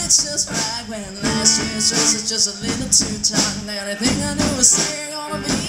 it's just right when last year's dress is just a little too tight. And everything I knew was saying gonna be